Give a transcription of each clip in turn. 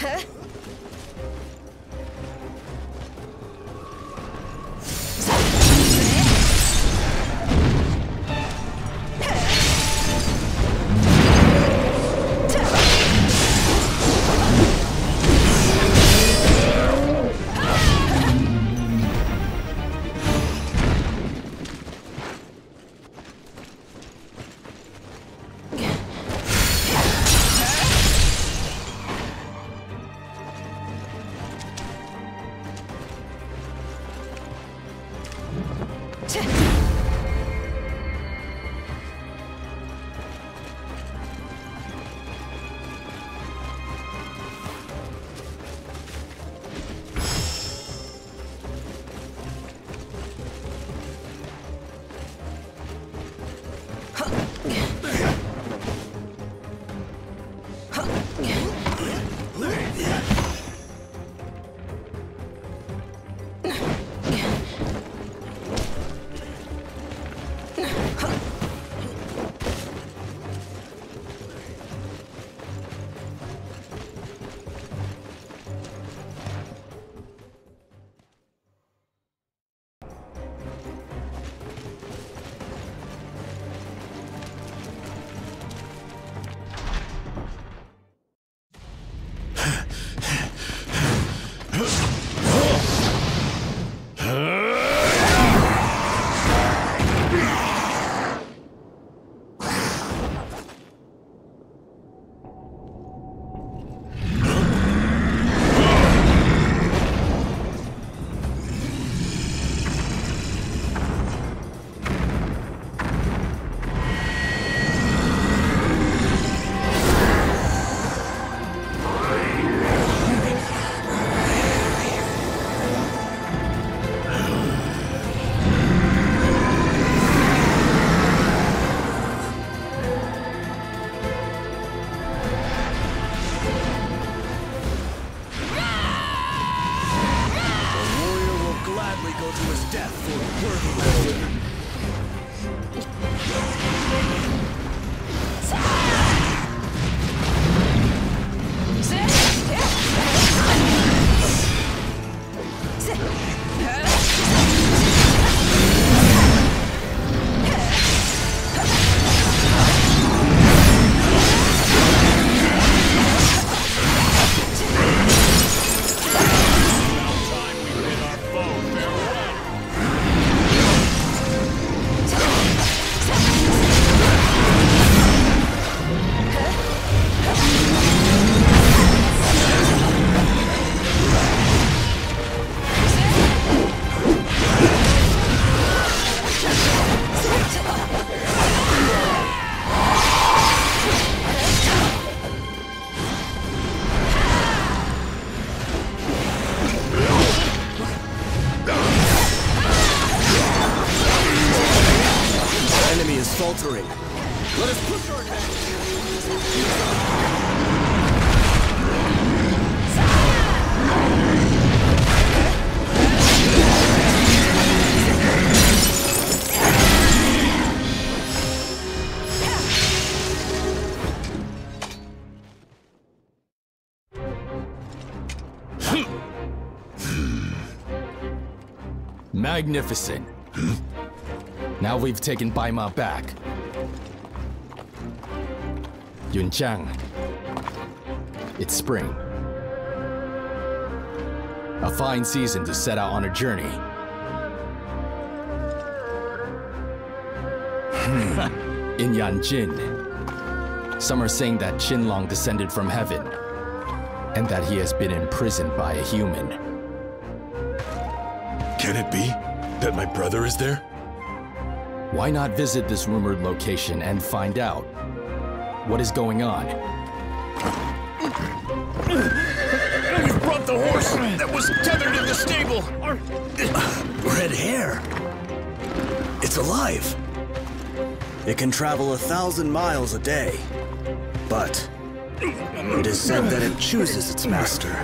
faltering. Let us push our Magnificent. Now we've taken Baima back. Yunjiang. It's spring. A fine season to set out on a journey. In Yanjin, some are saying that Qinlong descended from heaven, and that he has been imprisoned by a human. Can it be that my brother is there? Why not visit this rumored location and find out what is going on? We've brought the horse that was tethered in the stable! red hair. It's alive. It can travel 1,000 miles a day. But it is said that it chooses its master.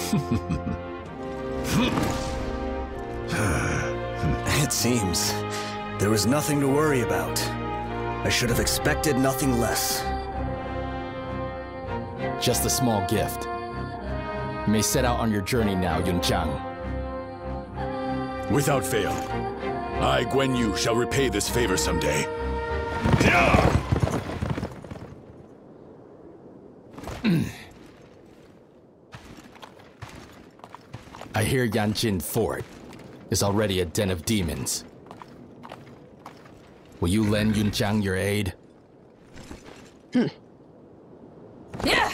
It seems there was nothing to worry about. I should have expected nothing less. Just a small gift. You may set out on your journey now, Yunjiang. Without fail, I, Guan Yu, shall repay this favor someday. Yeah! I hear Yanjin Fort is already a den of demons. Will you lend Yunjiang your aid? Yeah!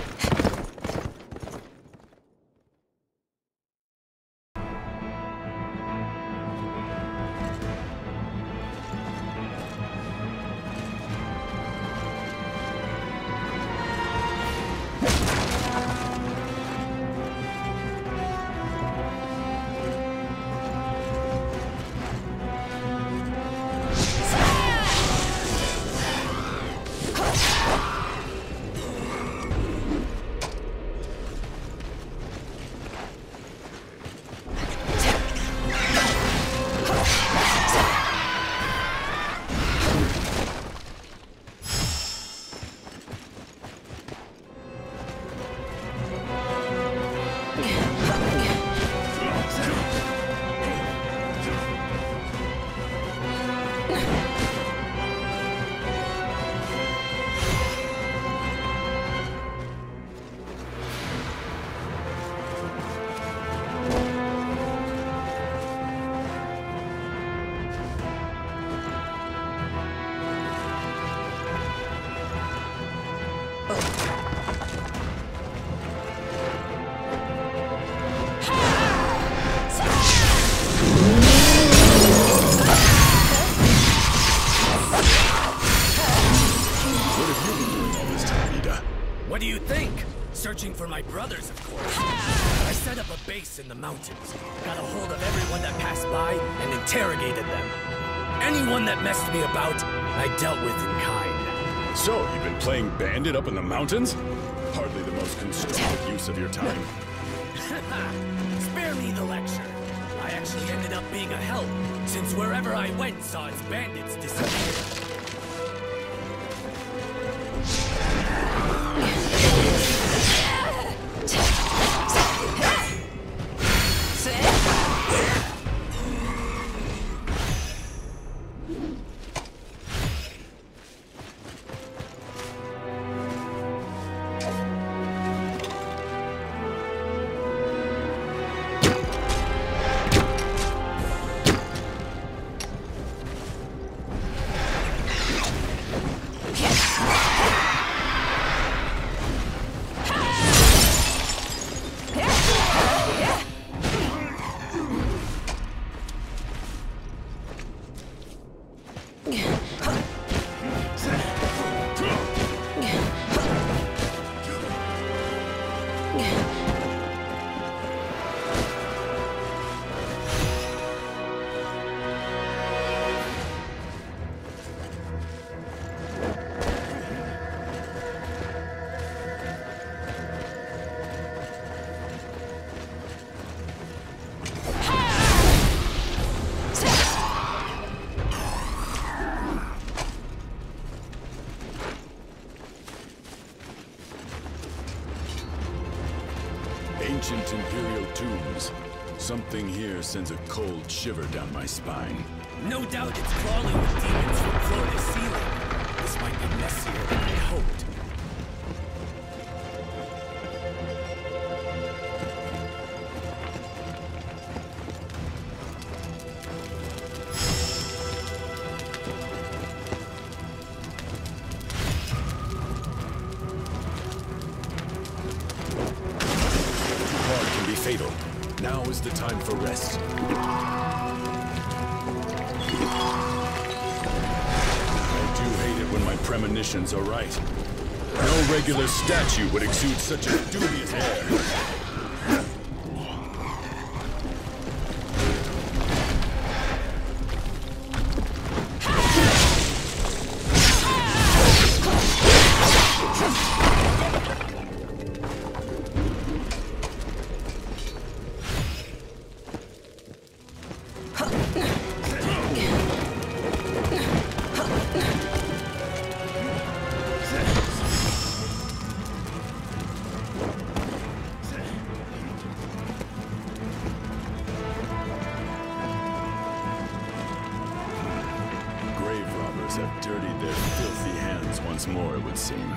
What do you think? Searching for my brothers, of course. I set up a base in the mountains, got a hold of everyone that passed by, and interrogated them. Anyone that messed me about, I dealt with in kind. So, you've been playing bandit up in the mountains? Hardly the most constructive use of your time. Spare me the lecture. I actually ended up being a help, since wherever I went saw its bandits disappear. Ancient Imperial tombs. Something here sends a cold shiver down my spine. No doubt it's crawling with demons from floor to ceiling. This might be messier than I hoped. Fatal. Now is the time for rest. I do hate it when my premonitions are right. No regular statue would exude such a dubious air. Templars have dirtied their filthy hands once more, it would seem.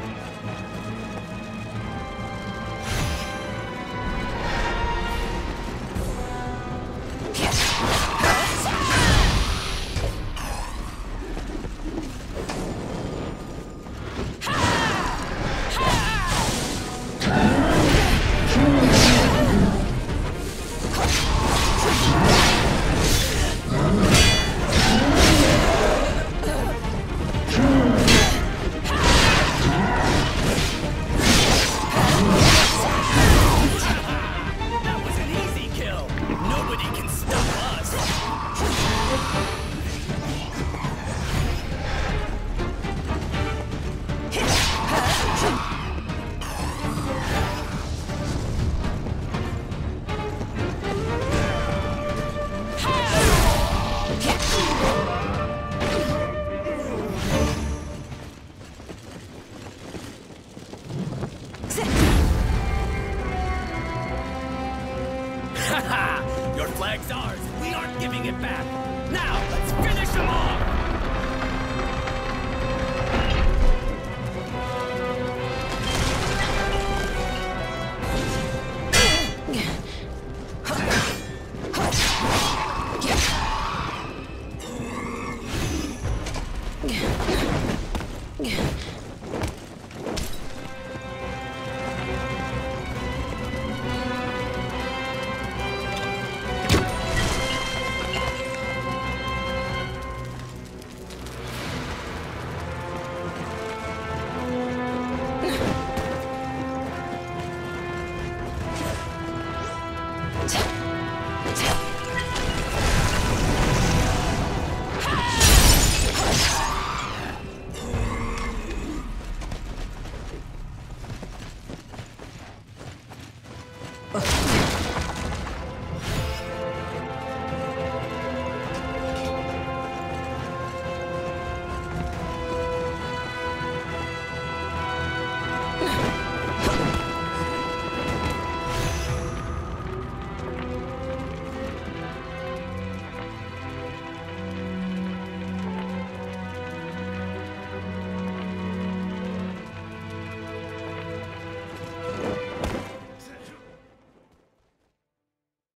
Your flag's ours. We aren't giving it back. Now, let's finish them off! Yeah.